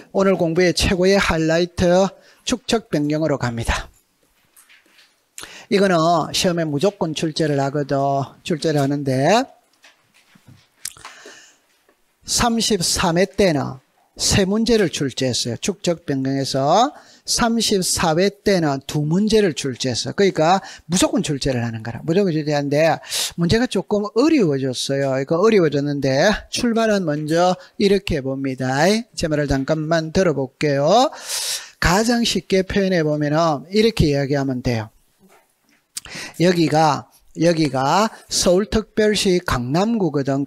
오늘 공부의 최고의 하이라이트 축척 변경으로 갑니다. 이거는 시험에 무조건 출제를 하거든. 출제를 하는데 33회 때는 세 문제를 출제했어요. 축척 변경에서 34회 때는 두 문제를 출제했어요. 그러니까 무조건 출제를 하는 거라. 무조건 출제하는데 문제가 조금 어려워졌어요. 이거 어려워졌는데 출발은 먼저 이렇게 봅니다. 제 말을 잠깐만 들어볼게요. 가장 쉽게 표현해 보면 이렇게 이야기하면 돼요. 여기가 서울특별시 강남구거든.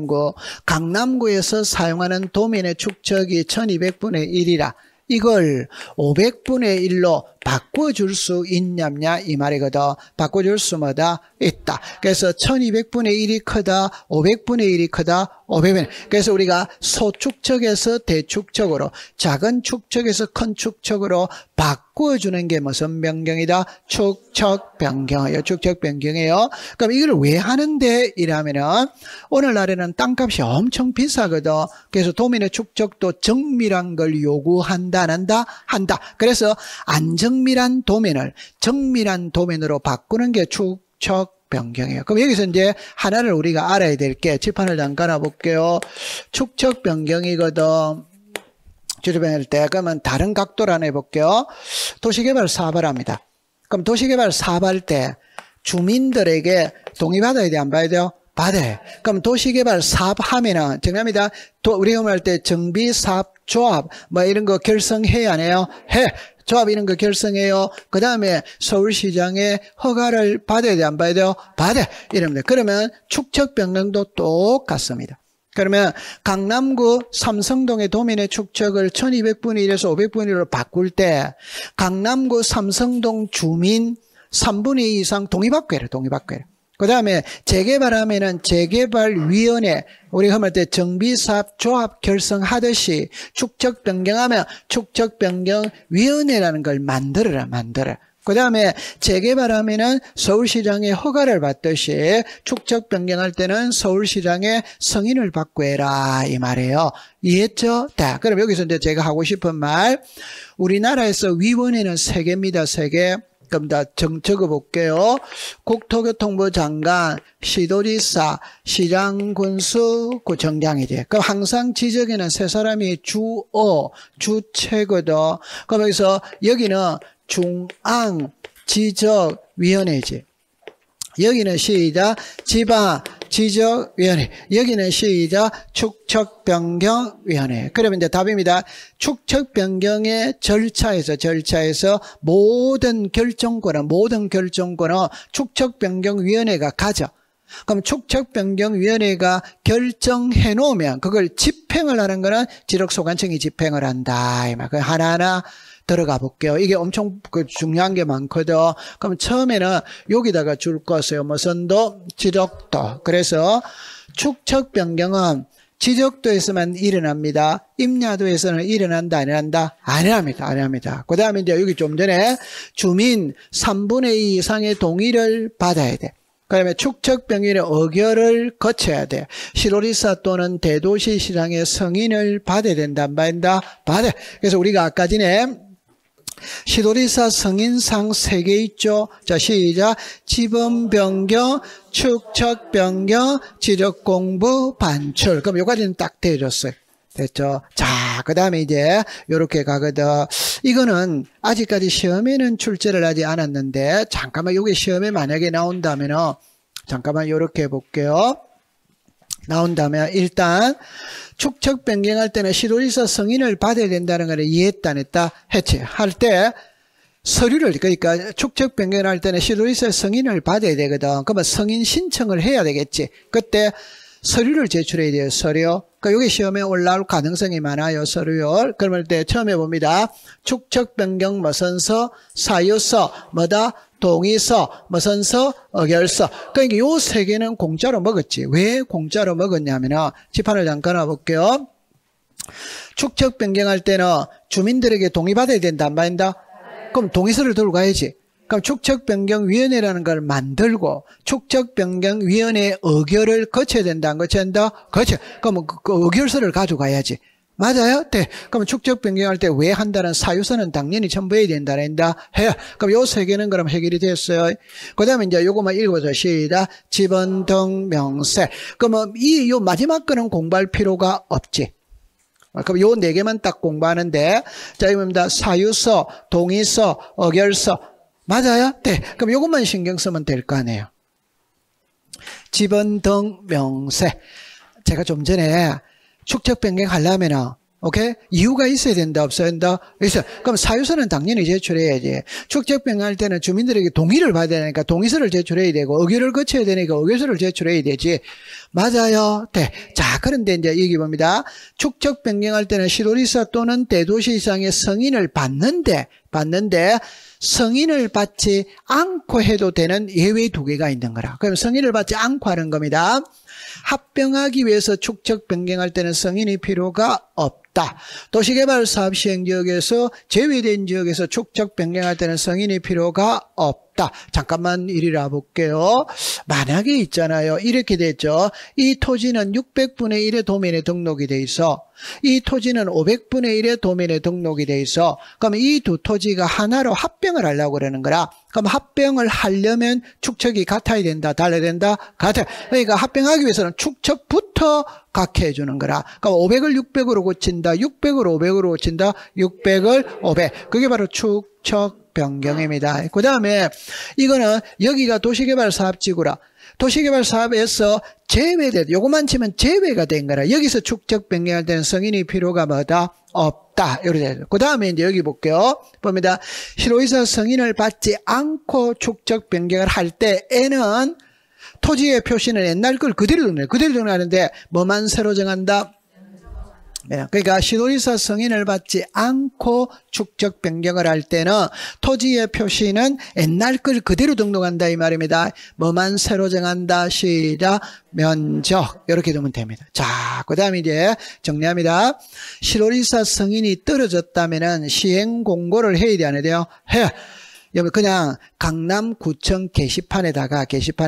강남구에서 사용하는 도민의 축척이 1200분의 1이라 이걸 500분의 1로 바꿔줄 수 있냐냐 이 말이거든. 바꿔줄 수마다 있다. 그래서 1200분의 1이 크다, 500분의 1이 크다, 500분의 1. 그래서 우리가 소축척에서 대축척으로, 작은 축척에서 큰 축척으로 바꿔주는 게 무슨 변경이다? 축척 변경이에요. 축척 변경이에요. 그럼 이걸 왜 하는데? 이라면은 오늘날에는 땅값이 엄청 비싸거든. 그래서 도민의 축척도 정밀한 걸 요구한다, 안 한다? 한다. 그래서 안정밀한 도면을 정밀한 도면으로 바꾸는 게 축척 변경이에요. 그럼 여기서 이제 하나를 우리가 알아야 될 게, 칠판을 잠깐 볼게요. 축척 변경이거든. 주변할 때, 그러면 다른 각도로 하나 해볼게요. 도시개발 사업을 합니다. 그럼 도시개발 사업할 때 주민들에게 동의받아야 돼, 안 받아야 돼요? 받아요. 그럼 도시개발 사업하면은, 정답입니다. 우리가 할 때 정비사업조합, 뭐 이런 거 결성해야 안 해요? 해. 조합 이런 거 결성해요. 그 다음에 서울시장의 허가를 받아야 돼, 안 받아야 돼요? 받아. 이럽니다. 그러면 축척 변경도 똑같습니다. 그러면 강남구 삼성동의 도민의 축척을 1200분의 1에서 500분의 1로 바꿀 때 강남구 삼성동 주민 3분의 2 이상 동의받고 해라, 동의받고 해라. 그 다음에 재개발하면은 재개발위원회, 우리가 할 때 정비사업조합 결성하듯이 축척 변경하면 축척 변경위원회라는 걸 만들어라. 그 다음에 재개발하면은 서울시장의 허가를 받듯이 축척 변경할 때는 서울시장의 승인을 받고 해라 이 말이에요. 이해했죠? 자, 그럼 여기서 이제 제가 하고 싶은 말, 우리나라에서 위원회는 3개입니다. 3개. 그럼 다 적어볼게요. 국토교통부 장관, 시도지사, 시장군수, 구청장이지. 그럼 항상 지적에는 3사람이 주체거든. 그럼 여기는 중앙지적위원회지. 여기는 시작 지방지적위원회, 여기는 시작 축척변경위원회. 그러면 이제 답입니다. 축척변경의 절차에서 모든 결정권은 축척변경위원회가 가져. 그럼 축척변경위원회가 결정해 놓으면 그걸 집행을 하는 거는 지적소관청이 집행을 한다. 그 하나하나 들어가 볼게요. 이게 엄청 중요한 게 많거든. 그럼 처음에는 여기다가 줄 것이요. 무슨도? 지적도. 그래서 축척 변경은 지적도에서만 일어납니다. 임야도에서는 일어난다, 안 일어난다? 안 일어납니다. 그 다음에 이제 여기 좀 전에 주민 3분의 2 이상의 동의를 받아야 돼. 그다음에 축척 변경의 의결을 거쳐야 돼. 시도지사 또는 대도시시장의 승인을 받아야 된다, 안 받는다? 받아. 그래서 우리가 아까 전에 시도지사 승인상 3개 있죠. 자, 시작. 지번 변경, 축척 변경, 지적 공부, 반출. 그럼 여기까지는 딱 되어졌어요. 됐죠? 자, 그 다음에 이제 요렇게 가거든. 이거는 아직까지 시험에는 출제를 하지 않았는데, 잠깐만 요게 시험에 만약에 나온다면은, 잠깐만 요렇게 해볼게요. 나온다면 일단 축척 변경할 때는 시도지사 승인을 받아야 된다는 걸 이해했다 안 했다? 했지. 할 때 서류를, 그러니까 축척 변경을 할 때는 시도지사 승인을 받아야 되거든. 그러면 승인 신청을 해야 되겠지. 그때 서류를 제출해야 돼요. 서류. 그러니까 여기 시험에 올라올 가능성이 많아요. 서류. 그러면 때 처음에 봅니다. 축척 변경 무슨서, 사유서, 뭐다? 동의서, 무슨서, 의결서. 그러니까 요 3개는 공짜로 먹었지. 왜 공짜로 먹었냐면은, 지판을 잠깐 놔볼게요. 축척 변경할 때는 주민들에게 동의받아야 된다, 안 받는다? 그럼 동의서를 들고 가야지. 그럼 축척변경위원회라는 걸 만들고 축척변경위원회 의결을 거쳐야 된다, 안 거쳐야 된다? 거쳐. 그럼 그 의결서를 가져가야지. 맞아요? 네. 그럼 축적 변경할 때 왜 한다는 사유서는 당연히 첨부해야 된다. 해요. 그럼 요 세 개는 그럼 해결이 됐어요. 그 다음에 이제 요거만 읽어보자. 시작. 지번, 등, 명세. 그러면 요 마지막 거는 공부할 필요가 없지. 그럼 요 네 개만 딱 공부하는데, 자, 이겁니다. 사유서, 동의서, 어결서. 맞아요? 네. 그럼 요것만 신경 쓰면 될 거 아니에요. 지번, 등, 명세. 제가 좀 전에 축적 변경하려면은, 오케이? 이유가 있어야 된다, 없어야 된다? 있어요. 그럼 사유서는 당연히 제출해야지. 축적 변경할 때는 주민들에게 동의를 받아야 되니까 동의서를 제출해야 되고, 의결을 거쳐야 되니까 의결서를 제출해야 되지. 맞아요. 네. 자, 그런데 이제 여기 봅니다. 축적 변경할 때는 시도지사 또는 대도시장의 승인을 받는데, 승인을 받지 않고 해도 되는 예외 두 개가 있는 거라. 그럼 승인을 받지 않고 하는 겁니다. 합병하기 위해서 축적 변경할 때는 승인이 필요가 없다. 도시개발사업 시행지역에서 제외된 지역에서 축적 변경할 때는 승인이 필요가 없다. 잠깐만 이리라 볼게요. 만약에 있잖아요. 이렇게 됐죠. 이 토지는 600분의 1의 도면에 등록이 돼 있어. 이 토지는 500분의 1의 도면에 등록이 돼 있어. 그럼 이 두 토지가 하나로 합병을 하려고 그러는 거라. 그럼 합병을 하려면 축척이 같아야 된다, 달라야 된다, 같아. 그러니까 합병하기 위해서는 축척부터 같게 해주는 거라. 그럼 500을 600으로 고친다, 600을 500으로 고친다, 600을 500. 그게 바로 축척 변경입니다. 그 다음에 이거는 여기가 도시개발사업지구라. 도시개발사업에서 제외돼, 요것만 치면 제외가 된 거라. 여기서 축적 변경할 때는 승인이 필요가 뭐다? 없다. 이렇게. 그 다음에 이제 여기 볼게요. 봅니다. 실효이사 승인을 받지 않고 축적 변경을 할 때에는 토지의 표시는 옛날 걸 그대로 정리해. 그대로 정리하는데 뭐만 새로 정한다? 그러니까 시도지사 승인을 받지 않고 축적 변경을 할 때는 토지의 표시는 옛날 걸 그대로 등록한다 이 말입니다. 뭐만 새로 정한다. 시작. 면적. 이렇게 되면 됩니다. 자, 그 다음에 이제 정리합니다. 시도지사 승인이 떨어졌다면은 시행 공고를 해야 돼, 안 해야 돼요? 해. 그냥 강남구청 게시판에다가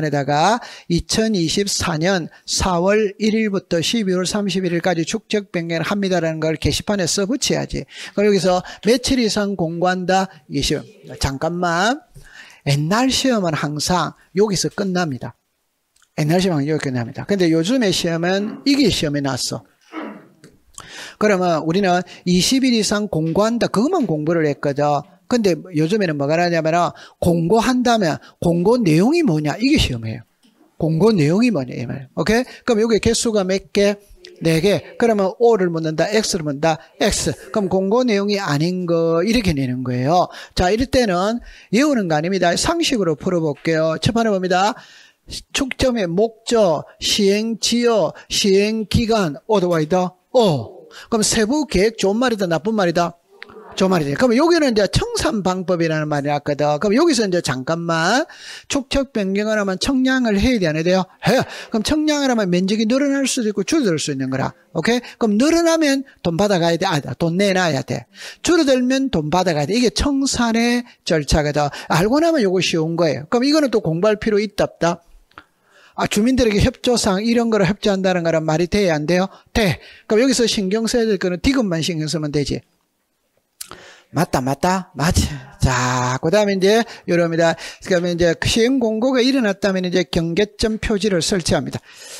2024년 4월 1일부터 12월 31일까지 축적 변경을 합니다라는 걸 게시판에 써붙여야지. 그럼 여기서 며칠 이상 공고한다? 이 시험. 잠깐만. 옛날 시험은 항상 여기서 끝납니다. 옛날 시험은 여기 끝납니다. 근데 요즘의 시험은 이게 시험에 났어. 그러면 우리는 20일 이상 공고한다. 그것만 공부를 했거든. 근데 요즘에는 뭐가 나냐면 공고한다면 공고 내용이 뭐냐 이게 시험이에요. 공고 내용이 뭐냐 이 말이에요. 오케이? 그럼 여기 개수가 몇 개? 4개. 그러면 O를 묻는다. X를 묻는다. X. 그럼 공고 내용이 아닌 거 이렇게 내는 거예요. 자, 이럴 때는 외우는 거 아닙니다. 상식으로 풀어볼게요. 첫 번째 봅니다. 축점의 목적, 시행지역, 시행기간, 오더와이더, O. 그럼 세부 계획 좋은 말이다 나쁜 말이다? 좋은 말이지. 그럼 여기는 이제 청산 방법이라는 말이 났거든. 그럼 여기서 이제 잠깐만 축척 변경을 하면 청량을 해야 돼, 안 해야 돼요? 해요. 그럼 청량을 하면 면적이 늘어날 수도 있고 줄어들 수 있는 거라. 오케이? 그럼 늘어나면 돈 받아가야 돼. 돈 내놔야 돼. 줄어들면 돈 받아가야 돼. 이게 청산의 절차거든. 알고 나면 이거 쉬운 거예요. 그럼 이거는 또 공부할 필요 있다, 없다? 주민들에게 협조상 이런 거를 협조한다는 거란 말이 돼야 안 돼요? 돼. 그럼 여기서 신경 써야 될 거는 디귿만 신경 쓰면 되지. 맞다. 맞지. 자, 그 다음에 이제, 요럽니다. 그러면 이제 시행 공고가 일어났다면 이제 경계점 표지를 설치합니다.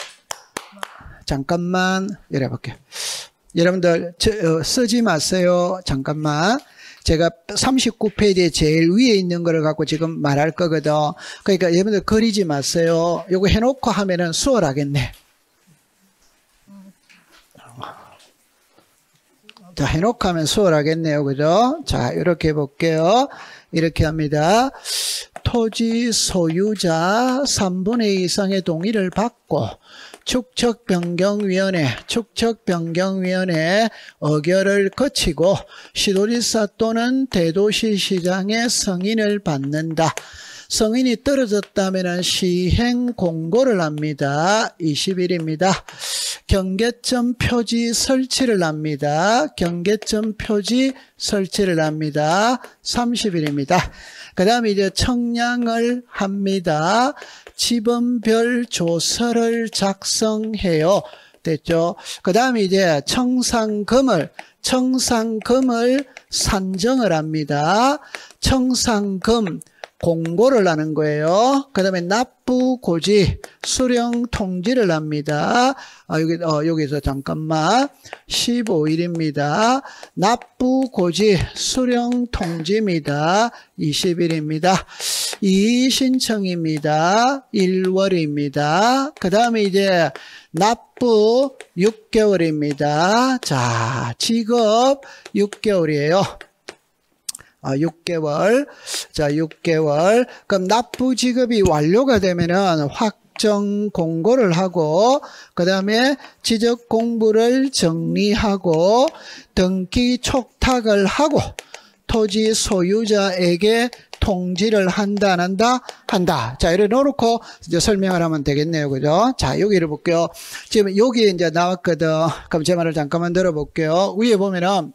잠깐만, 열어볼게요. 여러분들, 쓰지 마세요. 잠깐만. 제가 39페이지에 제일 위에 있는 거를 갖고 지금 말할 거거든. 그러니까 여러분들 그리지 마세요. 요거 해놓고 하면은 수월하겠네. 자, 해놓고 하면 수월하겠네요. 그죠? 자, 이렇게 해볼게요. 이렇게 합니다. 토지 소유자 3분의 2 이상의 동의를 받고 축척변경위원회 의결을 거치고 시도지사 또는 대도시시장의 승인을 받는다. 승인이 떨어졌다면 시행 공고를 합니다. 20일입니다. 경계점 표지 설치를 합니다. 경계점 표지 설치를 합니다. 30일입니다. 그 다음에 이제 청량을 합니다. 지번별 조서를 작성해요. 됐죠? 그 다음에 이제 청산금을 산정을 합니다. 청산금 공고를 하는 거예요. 그 다음에 납부고지 수령 통지를 합니다. 여기서 잠깐만 15일입니다. 납부고지 수령 통지입니다. 20일입니다. 이의신청입니다. 1월입니다. 그 다음에 이제 납부 6개월입니다. 자, 지급 6개월이에요. 6개월. 자, 6개월. 그럼 납부 지급이 완료가 되면은 확정 공고를 하고, 그 다음에 지적 공부를 정리하고, 등기 촉탁을 하고, 토지 소유자에게 통지를 한다, 안 한다? 한다. 자, 이렇게 놓고 이제 설명을 하면 되겠네요. 그죠? 자, 여기를 볼게요. 지금 여기 이제 나왔거든. 그럼 제 말을 잠깐만 들어볼게요. 위에 보면은,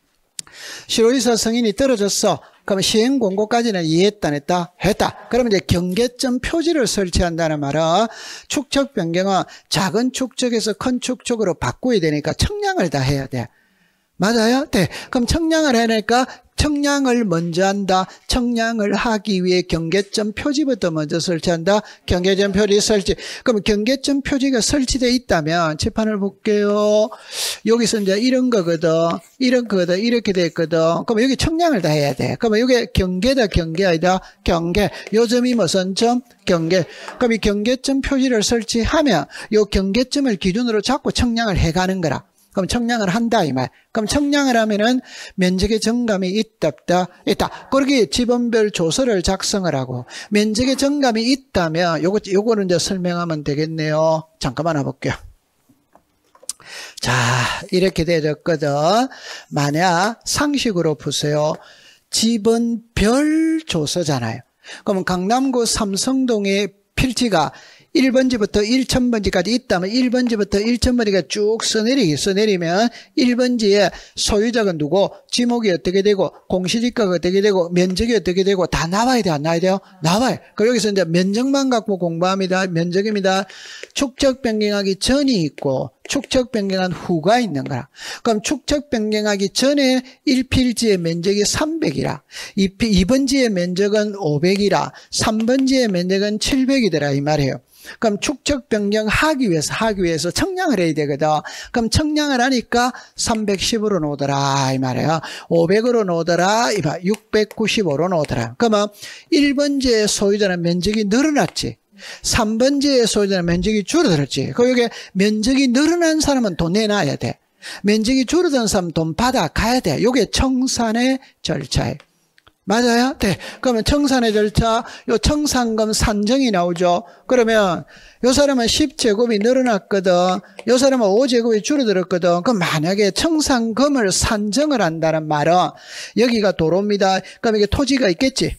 실효이사 승인이 떨어졌어. 그럼 시행 공고까지는 이해했다, 안 했다? 했다. 그러면 이제 경계점 표지를 설치한다는 말은 축척 변경은 작은 축척에서 큰 축척으로 바꿔야 되니까 청량을 다 해야 돼. 맞아요? 네. 그럼 청량을 해내니까 청량을 먼저 한다. 청량을 하기 위해 경계점 표지부터 먼저 설치한다. 경계점 표지 설치. 그럼 경계점 표지가 설치되어 있다면 칠판을 볼게요. 여기서 이제 이런 거거든. 이렇게 됐거든. 그럼 여기 청량을 다 해야 돼. 그러면 여기 경계다, 경계 아니다. 경계. 요 점이 무슨 점? 경계. 그럼 이 경계점 표지를 설치하면 요 경계점을 기준으로 잡고 청량을 해가는 거라. 그럼 청량을 한다 이 말. 그럼 청량을 하면은 면적의 정감이 있다 없다? 있다. 그렇게 지번별 조서를 작성을 하고 면적의 정감이 있다면 요거는 이제 설명하면 되겠네요. 잠깐만 와볼게요. 자, 이렇게 되었거든. 만약 상식으로 보세요. 지번별 조서잖아요. 그러면 강남구 삼성동의 필지가 1번지부터 1000번지까지 있다면 1번지부터 1000번지가 쭉 써내리면 1번지에 소유자가 누구, 지목이 어떻게 되고, 공시지가가 어떻게 되고, 면적이 어떻게 되고 다 나와야 돼, 안 나와야 돼요? 나와요. 그럼 여기서 이제 면적만 갖고 공부합니다. 면적입니다. 축척 변경하기 전이 있고 축척 변경한 후가 있는 거라. 그럼 축척 변경하기 전에 1필지의 면적이 300이라. 2번지의 면적은 500이라. 3번지의 면적은 700이더라 이 말이에요. 그럼 축척 변경하기 위해서 청량을 해야 되거든. 그럼 청량을 하니까 310으로 놓더라 이 말이에요. 500으로 놓더라, 695로 놓더라. 그러면 1번지의 소유자는 면적이 늘어났지. 3번지의 소유자는 면적이 줄어들었지. 그 여기 면적이 늘어난 사람은 돈 내놔야 돼. 면적이 줄어든 사람은 돈 받아 가야 돼. 이게 청산의 절차예요. 맞아요? 네. 그러면 청산의 절차, 요 청산금 산정이 나오죠. 그러면 요 사람은 10제곱이 늘어났거든. 요 사람은 5제곱이 줄어들었거든. 그럼 만약에 청산금을 산정을 한다는 말은 여기가 도로입니다. 그럼 이게 토지가 있겠지.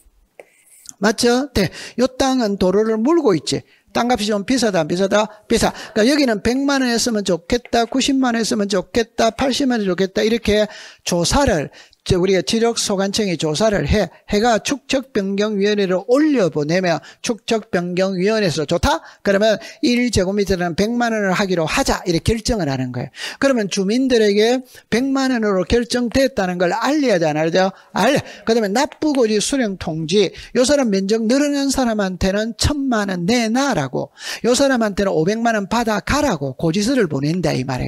맞죠? 네. 요 땅은 도로를 물고 있지. 땅값이 좀 비싸다, 안 비싸다? 비싸. 그러니까 여기는 100만 원 했으면 좋겠다, 90만 원 했으면 좋겠다, 80만 원 좋겠다, 이렇게 조사를, 우리가 지적소관청이 조사를 해가 축척변경위원회를 올려보내면 축척변경위원회에서 좋다? 그러면 1제곱미터는 100만 원을 하기로 하자, 이렇게 결정을 하는 거예요. 그러면 주민들에게 100만 원으로 결정됐다는 걸 알려야 돼, 안 알죠? 알려. 그 다음에 납부고지 수령 통지, 요 사람 면적 늘어난 사람한테는 1000만 원 내놔라고, 요 사람한테는 500만 원 받아가라고 고지서를 보낸다 이 말이에요.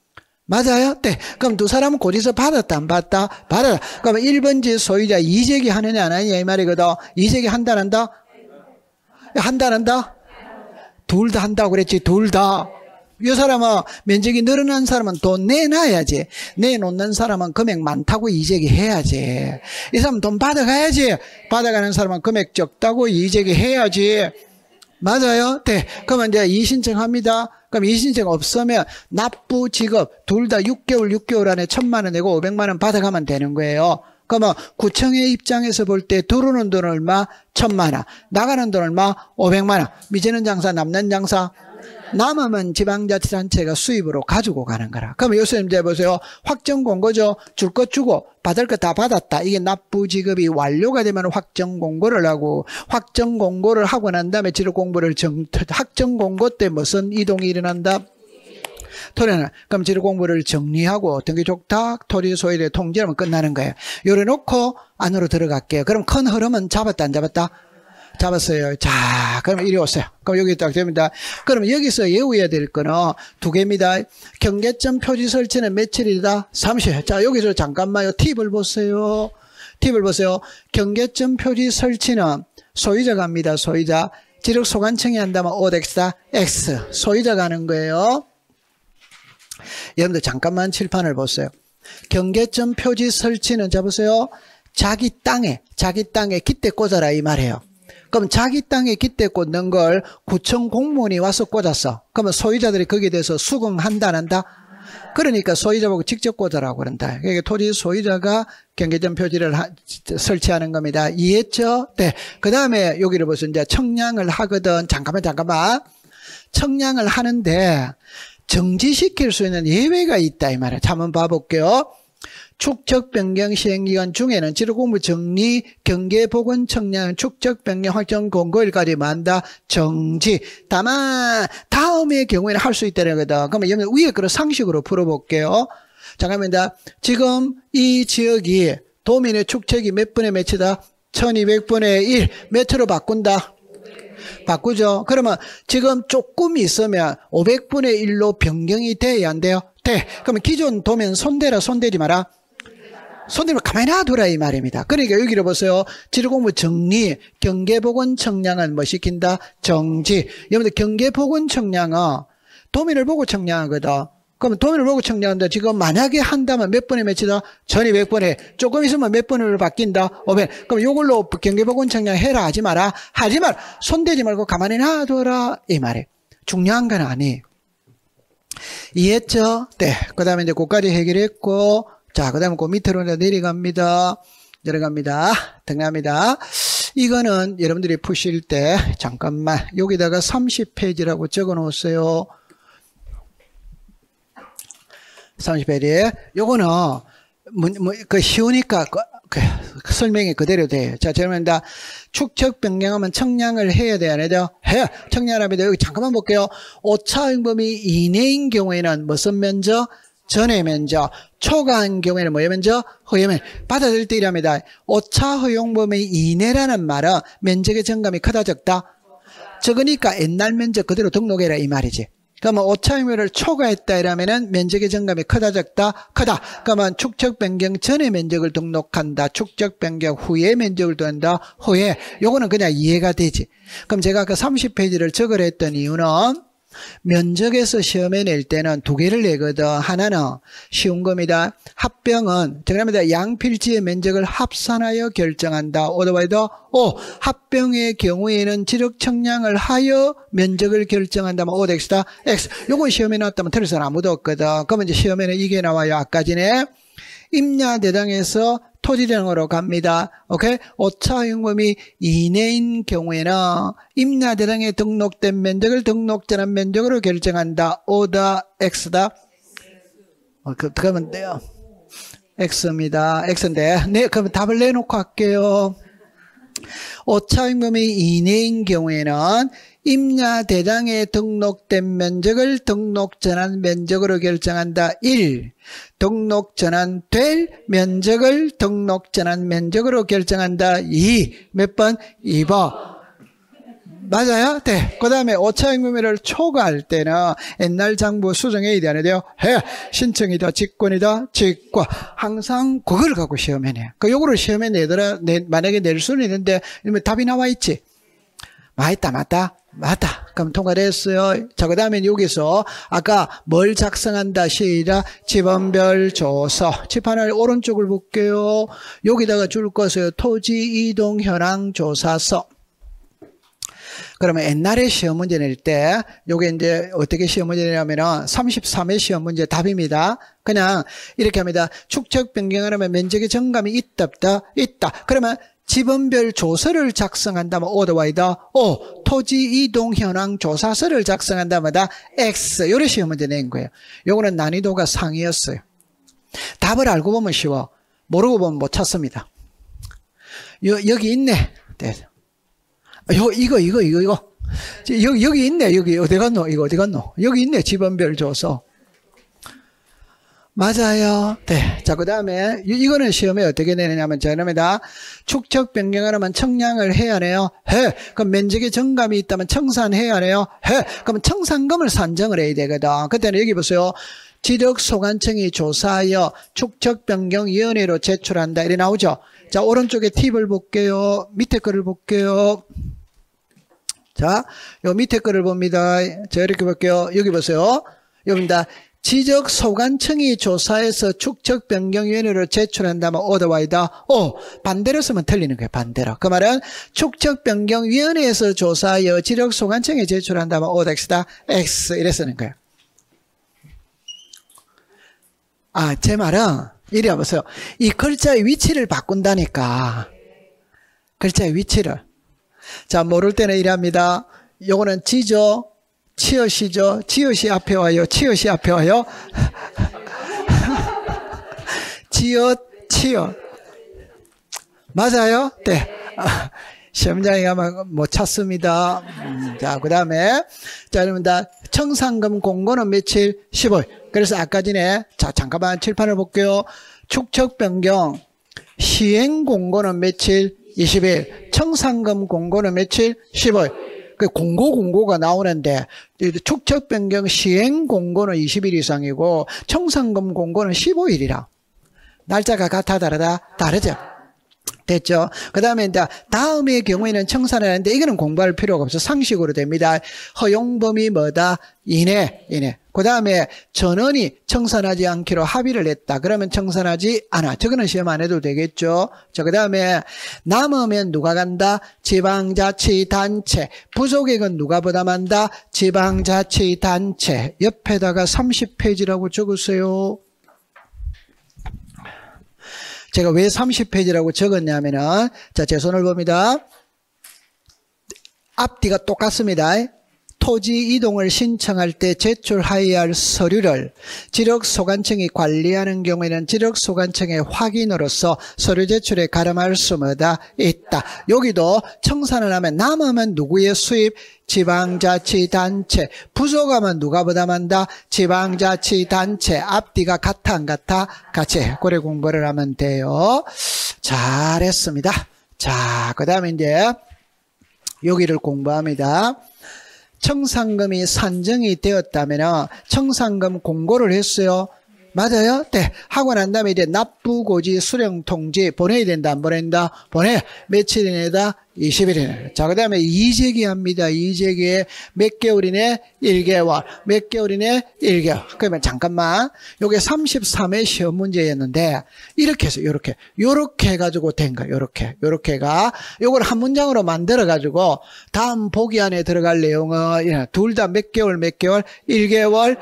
맞아요? 네. 그럼 두 사람은 고지서 받았다, 안 받았다? 받았다. 그러면 1번지 소유자 이재기 하느냐, 안 하느냐, 이 말이거든. 이재기 한다, 안 한다? 한다, 안 한다? 둘 다 한다고 그랬지, 둘 다. 이 사람은, 면적이 늘어난 사람은 돈 내놔야지. 내놓는 사람은 금액 많다고 이재기 해야지. 이 사람은 돈 받아가야지. 받아가는 사람은 금액 적다고 이재기 해야지. 맞아요? 네. 그러면 이제 이의신청합니다. 그럼 이의신청 없으면 납부 지급 둘 다 6개월 안에 1000만 원 내고 500만 원 받아가면 되는 거예요. 그러면 구청의 입장에서 볼 때 들어오는 돈 얼마? 1000만 원. 나가는 돈 얼마? 500만 원. 미지는 장사, 남는 장사. 남으면 지방자치단체가 수입으로 가지고 가는 거라. 그러면 요새 이제 보세요. 확정 공고죠. 줄 것 주고 받을 것 다 받았다. 이게 납부 지급이 완료가 되면 확정 공고를 하고, 확정 공고를 하고 난 다음에 지록 공부를 확정 공고 때 무슨 이동이 일어난다? 토지는. 그럼 지력 공부를 정리하고 등기족탁, 토지 소유의 통지하면 끝나는 거예요. 요래 놓고 안으로 들어갈게요. 그럼 큰 흐름은 잡았다 안 잡았다? 잡았어요. 자, 그럼 이리 오세요. 그럼 여기 딱 됩니다. 그럼 여기서 외워야 될 거는 두 개입니다. 경계점 표지 설치는 며칠이다? 30일. 자, 여기서 잠깐만요. 팁을 보세요. 팁을 보세요. 경계점 표지 설치는 소유자가 합니다. 소유자. 지력 소관청이 한다면 OX다. X. 소유자가 하는 거예요. 여러분들 잠깐만 칠판을 보세요. 경계점 표지 설치는 잡으세요. 자기 땅에 깃대 꽂아라 이 말이에요. 그럼 자기 땅에 깃대 꽂는 걸 구청 공무원이 와서 꽂았어. 그러면 소유자들이 거기에 대해서 수긍한다 안 한다? 그러니까 소유자 보고 직접 꽂으라고 그런다. 그러니까 토지 소유자가 경계점 표지를 설치하는 겁니다. 이해했죠? 네. 그 다음에 여기를 보세요. 이제 청량을 하거든. 잠깐만. 청량을 하는데 정지시킬 수 있는 예외가 있다 이 말이에요. 한번 봐볼게요. 축적 변경 시행기간 중에는 지력공부 정리, 경계복원 청량, 축적 변경 확정 공고일까지 만다 정지. 다만 다음의 경우에는 할 수 있다는 거다. 그러면 여러분 위에 거를 상식으로 풀어볼게요. 잠깐만요. 지금 이 지역이 도민의 축척이 몇 분의 몇이다? 1200분의 1. 몇으로 바꾼다? 바꾸죠. 그러면 지금 조금 있으면 500분의 1로 변경이 돼야 안 돼요? 돼. 그러면 기존 도면 손대라 손대지 마라? 손대면 가만히 놔두라 이 말입니다. 그러니까 여기를 보세요. 지력공부 정리, 경계복원 청량은 뭐 시킨다? 정지. 여러분들 경계복원 청량은 도민을 보고 청량하거든. 그러면 도민을 보고 청량한다. 지금 만약에 한다면 몇 분의 몇이다? 1200분에. 조금 있으면 몇 분으로 바뀐다? 500. 그럼 요걸로 경계복원 청량 해라 하지 마라? 하지 말. 손대지 말고 가만히 놔둬라 이 말이에요. 중요한 건 아니에요. 이해했죠? 네. 그 다음에 이제 그까지 해결했고, 자, 그 다음에 그 밑으로 내려갑니다. 등랍니다. 이거는 여러분들이 푸실 때, 잠깐만, 여기다가 30페이지라고 적어 놓으세요. 30페이지에. 요거는, 쉬우니까, 설명이 그대로 돼요. 자, 저러면 축척 변경하면 청량을 해야 돼요, 안 해요? 해요. 청량합니다. 여기 잠깐만 볼게요. 오차 행범위 이내인 경우에는 무슨 면적? 전의 면적. 초과한 경우에는 뭐의 면적? 허의 면적. 받아들일 때 이랍니다. 오차 허용 범위 이내라는 말은 면적의 증감이 크다 적다? 적으니까 옛날 면적 그대로 등록해라 이 말이지. 그러면 오차유무를 초과했다 이러면은 면적의 증감이 크다 적다? 크다. 그러면 축적 변경 전의 면적을 등록한다. 축적 변경 후에 면적을 더한다. 후에. 요거는 그냥 이해가 되지. 그럼 제가 아까 30페이지를 적으려 했던 이유는 면적에서 시험에 낼 때는 두 개를 내거든. 하나는 쉬운 겁니다. 합병은 정답입니다. 양필지의 면적을 합산하여 결정한다. 오더바이더 오. 합병의 경우에는 지력 청량을 하여 면적을 결정한다면 오덱스다. X. 요건 시험에 나왔다면 틀릴 사람 아무도 없거든. 그러면 이제 시험에는 이게 나와요. 아까 전에 임야 대장에서 토지 대장으로 갑니다. 오케이? 오차 행범위 이내인 경우에는 임야 대장에 등록된 면적을 등록전환 면적으로 결정한다. O다 X다. 그러면 돼요. X입니다. X인데. 네, 그럼 답을 내놓고 할게요. 오차 행범위 이내인 경우에는 임야 대장에 등록된 면적을 등록전환 면적으로 결정한다. 1. 등록전환될 면적을 등록전환 면적으로 결정한다. 2. 몇 번? 2번. 맞아요? 네. 그 다음에 오차행범위를 초과할 때는 옛날 장부 수정해야 돼, 안 돼요? 해. 신청이다, 직권이다, 직권. 항상 그걸 갖고 시험에 내. 요거를 시험에 내더라, 만약에 낼 수는 있는데, 답이 나와 있지? 맞다. 그럼 통과됐어요. 자, 그 다음에 여기서 아까 뭘 작성한다? 시작. 지번별 조서. 칠판을 오른쪽을 볼게요. 여기다가 줄 것을 토지 이동 현황 조사서. 그러면 옛날에 시험 문제 낼 때, 요게 이제 어떻게 시험 문제 내냐면은 33회 시험 문제 답입니다. 그냥 이렇게 합니다. 축척 변경을 하면 면적의 정감이 있다, 없다? 있다. 그러면 지번별 조서를 작성한다면 오더와이더 O. 토지 이동 현황 조사서를 작성한다면 X. 요런 시험 문제 낸 거예요. 요거는 난이도가 상이었어요. 답을 알고 보면 쉬워. 모르고 보면 못 찾습니다. 여기 있네. 네. 이거. 여기 있네. 여기 어디 갔노? 이거 어디 갔노? 여기 있네. 지번별 조서. 맞아요. 네. 자, 그 다음에, 이거는 시험에 어떻게 내느냐면, 저놈에다 축척 변경을 하면 청량을 해야 하네요. 해. 그럼 면적의 정감이 있다면 청산해야 하네요. 해. 그럼 청산금을 산정을 해야 되거든. 그때는 여기 보세요. 지력소관청이 조사하여 축척 변경위원회로 제출한다. 이래 나오죠. 자, 오른쪽에 팁을 볼게요. 밑에 거를 볼게요. 자, 요 밑에 거를 봅니다. 자, 이렇게 볼게요. 여기 보세요. 여기입니다. 지적소관청이 조사해서 축척변경위원회로 제출한다면 오더와이다. 반대로 쓰면 틀리는 거예요. 반대로. 그 말은 축척변경위원회에서 조사하여 지적소관청에 제출한다면 오더X다. X 이래 쓰는 거예요. 제 말은 이리 와보세요. 이 글자의 위치를 바꾼다니까. 글자의 위치를. 자, 모를 때는 이랍니다. 요거는 지죠. 치엇이죠. 치엇이 앞에 와요. 치엇이 앞에 와요. 지엇, 치엇. 맞아요? 네. 시험장에 가면 못 찾습니다. 자, 그 다음에, 자, 여러분들, 청산금 공고는 며칠? 15일. 그래서 아까 전에, 자, 잠깐만 칠판을 볼게요. 축척 변경, 시행 공고는 며칠? 20일. 청산금 공고는 며칠? 15일. 그 공고가 나오는데 축척 변경 시행 공고는 20일 이상이고 청산금 공고는 15일이라. 날짜가 같아 다르다? 다르죠. 됐죠? 그 다음에 이제 다음의 경우에는 청산을 하는데 이거는 공부할 필요가 없어. 상식으로 됩니다. 허용범위 뭐다? 이내. 그 다음에 전원이 청산하지 않기로 합의를 했다. 그러면 청산하지 않아. 저거는 시험 안 해도 되겠죠. 자, 그 다음에 남으면 누가 간다? 지방자치단체. 부족액은 누가 부담한다? 지방자치단체. 옆에다가 30페이지라고 적으세요. 제가 왜 30페이지라고 적었냐면은, 자, 제 손을 봅니다. 앞뒤가 똑같습니다. 토지 이동을 신청할 때 제출하여야 할 서류를 지력소관청이 관리하는 경우에는 지력소관청의 확인으로서 서류 제출에 가름할 수마다 있다. 여기도 청산을 하면 남으면 누구의 수입? 지방자치단체. 부족하면 누가 부담한다? 지방자치단체. 앞뒤가 같아 안 같아? 같이. 고래 공부를 하면 돼요. 잘했습니다. 자, 그 다음에 이제 여기를 공부합니다. 청산금이 산정이 되었다면 청산금 공고를 했어요. 맞아요? 네. 하고 난 다음에 이제 납부고지 수령통지 보내야 된다, 안 보낸다? 보내. 며칠 이내다? 20일 이내. 자, 그 다음에 이재기 합니다. 이재기에 몇 개월이네? 1개월. 몇 개월이네? 1개월. 그러면 잠깐만. 요게 33회 시험 문제였는데, 이렇게 해서, 요렇게 해가지고 된 거예요. 요렇게가. 요걸 한 문장으로 만들어가지고, 다음 보기 안에 들어갈 내용은, 둘 다 몇 개월? 1개월.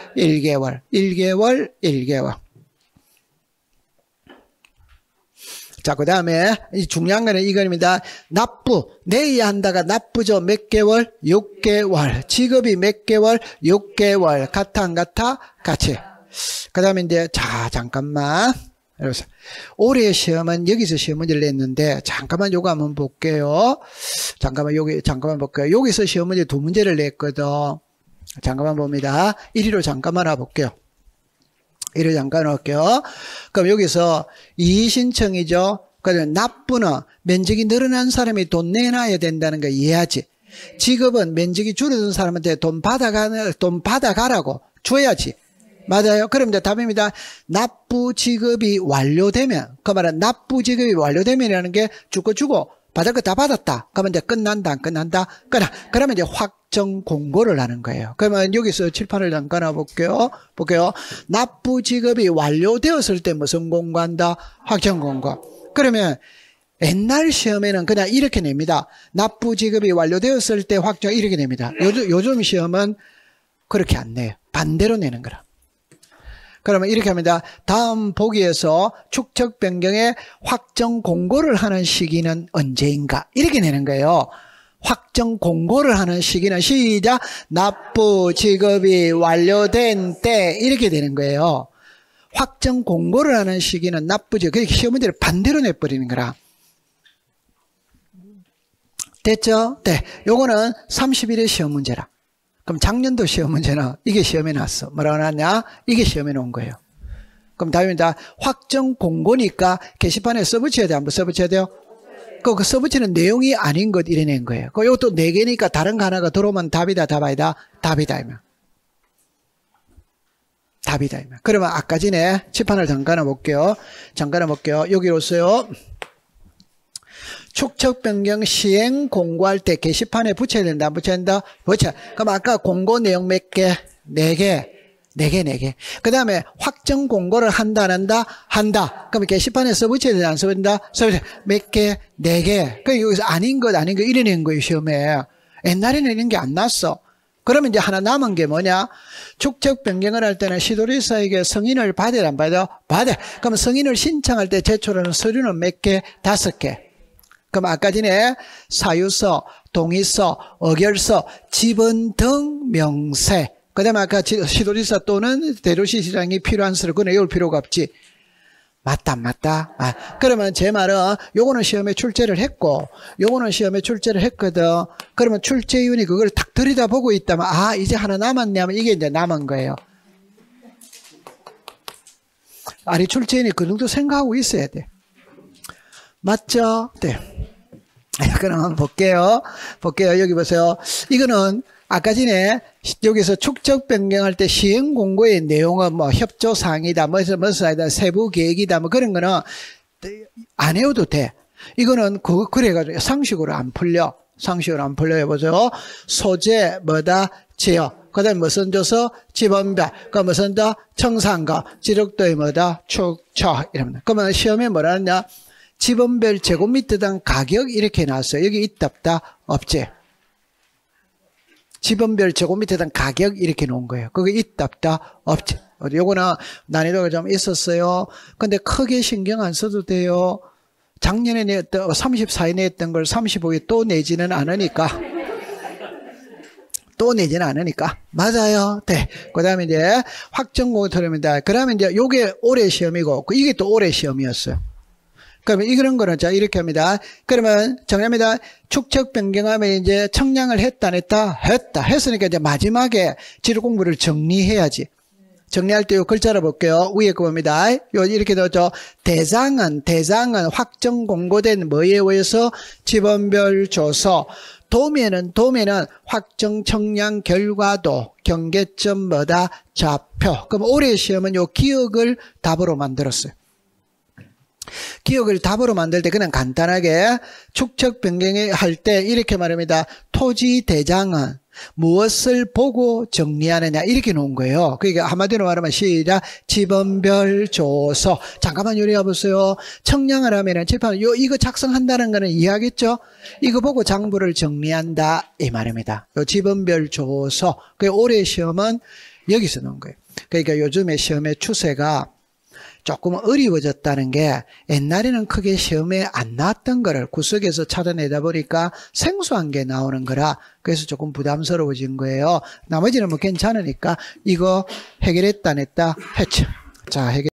자, 그 다음에 중요한 거는 이겁니다. 납부, 내야 한다가 납부죠. 몇 개월? 6개월. 지급이 몇 개월? 6개월. 같아 안 같아? 같이. 그 다음에 이제 자, 잠깐만. 올해 시험은 여기서 시험 문제를 냈는데 잠깐만 요거 한번 볼게요. 잠깐만 볼게요. 여기서 시험 문제 2문제를 냈거든. 잠깐만 봅니다. 1위로 잠깐만 와볼게요. 이를 잠깐 할게요. 그럼 여기서 이의신청이죠. 그다음에 납부는 면적이 늘어난 사람이 돈 내놔야 된다는 거 이해하지. 지급은 면적이 줄어든 사람한테 돈 받아가라고 줘야지. 맞아요. 그럼 이제 답입니다. 납부 지급이 완료되면, 그 말은 납부 지급이 완료되면이라는 게 주고 받을 거 다 받았다. 그러면 이제 끝난다, 안 끝난다? 그러면 이제 확정 공고를 하는 거예요. 그러면 여기서 칠판을 잠깐 볼게요. 납부 지급이 완료되었을 때 무슨 공고한다? 확정 공고. 그러면 옛날 시험에는 그냥 이렇게 냅니다. 납부 지급이 완료되었을 때 확정 이렇게 냅니다. 요즘 시험은 그렇게 안 내요. 반대로 내는 거라. 그러면 이렇게 합니다. 다음 보기에서 축척 변경의 확정 공고를 하는 시기는 언제인가? 이렇게 내는 거예요. 확정 공고를 하는 시기는 시작. 납부 지급이 완료된 때 이렇게 되는 거예요. 확정 공고를 하는 시기는 납부 지급. 그러니까 시험 문제를 반대로 내버리는 거라. 됐죠? 네. 요거는 30일의 시험 문제라. 그럼 작년도 시험 문제는 이게 시험에 나왔어. 뭐라고 나왔냐? 이게 시험에 나온 거예요. 그럼 답입니다. 확정 공고니까 게시판에 써붙여야 돼, 안 써붙여야 돼요? 그 써붙이는 내용이 아닌 것 이래낸 거예요. 이것도 4개니까 다른 거 하나가 들어오면 답이다, 답 아니다? 답이다, 이면. 답이다, 이면. 그러면 아까 전에 칠판을 잠깐 볼게요. 여기로 써요. 축척 변경 시행 공고할 때 게시판에 붙여야 된다, 안 붙여야 된다? 붙여. 그럼 아까 공고 내용 몇 개? 4개. 4개. 그 다음에 확정 공고를 한다, 안 한다? 한다. 그럼 게시판에 써붙여야 되나, 안 써붙인다? 써붙여. 몇 개? 4개. 그럼 여기서 아닌 것 이래낸 거예요, 시험에. 옛날에는 이런 게 안 났어. 그러면 이제 하나 남은 게 뭐냐? 축척 변경을 할 때는 시도지사에게 승인을 받아야 안 받아요? 받아. 그럼 승인을 신청할 때 제출하는 서류는 몇 개? 5개. 그럼 아까 전에 사유서, 동의서, 의결서, 지번 등 명세. 그 다음에 아까 시도지사 또는 대도시시장이 필요한 서류, 그건 외울 필요가 없지. 맞다, 안 맞다? 그러면 제 말은 요거는 시험에 출제를 했고 요거는 시험에 출제를 했거든. 그러면 출제위원이 그걸 딱 들여다보고 있다면 이제 하나 남았냐면 이게 이제 남은 거예요. 아니 출제위원이 그 정도 생각하고 있어야 돼. 맞죠? 네. 그럼 한번 볼게요. 여기 보세요. 이거는 아까 전에 여기서 축척 변경할 때 시행 공고의 내용은 뭐 협조사항이다, 무슨 아니다, 세부 계획이다, 뭐 그런 거는 안 해도 돼. 이거는 그래가지고 상식으로 안 풀려요. 보세요. 소재, 지역. 그 다음에 무슨 조서, 지번별. 그 무슨 청산가, 지력도의 축척. 이러면. 그러면 시험에 뭐라 하냐? 지번별 제곱미터당 가격 이렇게 나왔어요. 여기 있다, 없다? 없지. 지번별 제곱미터당 가격 이렇게 놓은 거예요. 그게 있다, 없다? 없지. 요거는 난이도가 좀 있었어요. 근데 크게 신경 안 써도 돼요. 작년에 냈던 34에 냈던 걸 35에 또 내지는 않으니까. 맞아요. 네. 그 다음에 이제 확정공고 토론입니다. 그 다음에 이제 요게 올해 시험이고, 이게 또 올해 시험이었어요. 그러면 이런 거는 자 이렇게 합니다. 그러면 정리합니다. 축척 변경하면 이제 청량을 했다 안 했다? 했으니까 이제 마지막에 지력 공부를 정리해야지. 정리할 때 요 글자로 볼게요. 위에 거 봅니다. 요 이렇게 넣었죠. 대상은 확정 공고된 뭐에 의해서 지번별 조서. 도면은 확정 청량 결과도 경계점 좌표. 그럼 올해 시험은 요 기억을 답으로 만들었어요. 기억을 답으로 만들 때 그냥 간단하게 축척 변경을 할 때 이렇게 말합니다. 토지 대장은 무엇을 보고 정리하느냐 이렇게 놓은 거예요. 그러니까 한마디로 말하면 시작. 지번별 조서. 잠깐만 요리해 보세요. 청량을 하면은 칠판 이거 작성한다는 거는 이해하겠죠? 이거 보고 장부를 정리한다 이 말입니다. 요 지번별 조서. 그 올해 시험은 여기서 놓은 거예요. 그러니까 요즘에 시험의 추세가 조금 어려워졌다는 게 옛날에는 크게 시험에 안 나왔던 거를 구석에서 찾아내다 보니까 생소한 게 나오는 거라 그래서 조금 부담스러워진 거예요. 나머지는 뭐 괜찮으니까 이거 해결했다 안 했다 했죠. 자, 해결.